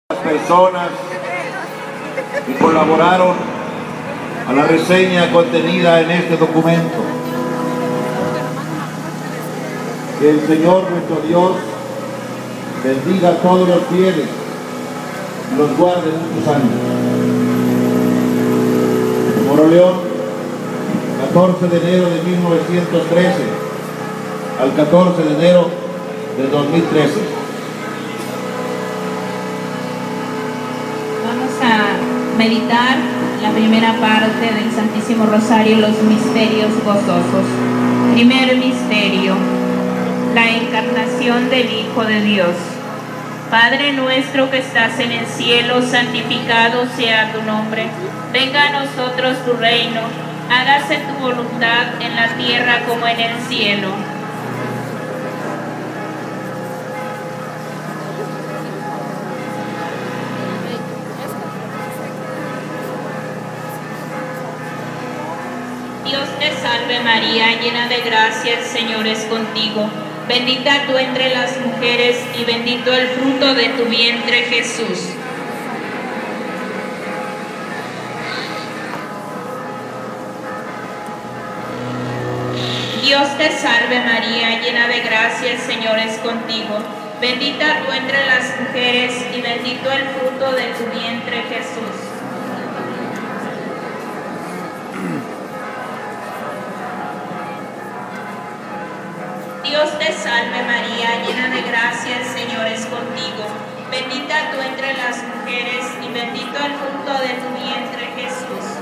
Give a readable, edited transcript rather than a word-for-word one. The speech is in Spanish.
Las personas que colaboraron a la reseña contenida en este documento. Que el Señor nuestro Dios bendiga a todos los fieles y los guarde muchos años. Moroleón, 14 de enero de 1913 al 14 de enero de 2013. Meditar la primera parte del Santísimo Rosario, los misterios gozosos. Primer misterio, la encarnación del Hijo de Dios. Padre nuestro que estás en el cielo, santificado sea tu nombre. Venga a nosotros tu reino, hágase tu voluntad en la tierra como en el cielo. Dios te salve María, llena de gracia, el Señor es contigo. Bendita tú entre las mujeres y bendito el fruto de tu vientre, Jesús. Dios te salve María, llena de gracia, el Señor es contigo. Bendita tú entre las mujeres y bendito el fruto de tu vientre, Jesús. Dios te salve María, llena de gracia, el Señor es contigo. Bendita tú entre las mujeres y bendito el fruto de tu vientre, Jesús.